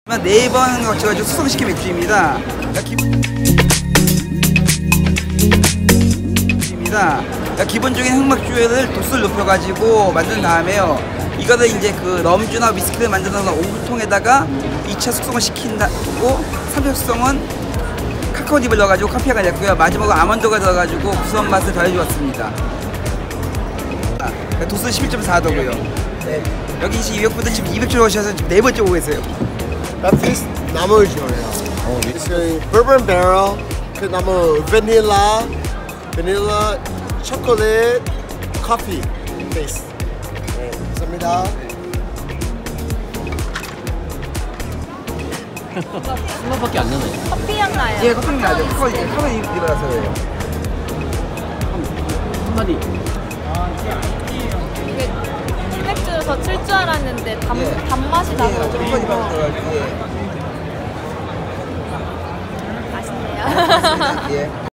4번 거쳐가지고 숙성시킨 맥주입니다. 기본적인 흑맥주를 도수를 높여가지고 만든 다음에요. 이거를 이제 그 럼주나 위스키를 만들어서 5통에다가 2차 숙성을 시킨다고 3차 숙성은 카카오닙을 넣어가지고 커피가 냈고요. 마지막으로 아몬드가 들어가지고 구수한 맛을 더해주었습니다. 도수 11.4도고요. 네. 여기 200분들 지금 200초 오셔서 지금 4번째 오고 계세요. Baptist 나무 좋아해요. 그 bourbon barrel, 그 나무 바닐라, 초콜릿, 커피 베이스. 네, 감사합니다. 술맛밖에 안 나네. 커피 향 나요. 예, 커피 나죠. 커피 입어서요. 한마디. 이게 흑맥주를 더 칠 줄 알았는데 단맛이 나고 예. 맛있네요. 예.